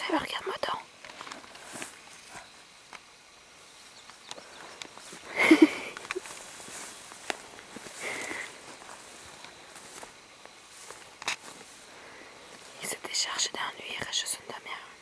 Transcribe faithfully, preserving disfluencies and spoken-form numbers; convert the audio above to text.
Seb, regarde-moi donc. Il s'était chargé d'ennui, il reste juste une demi-heure.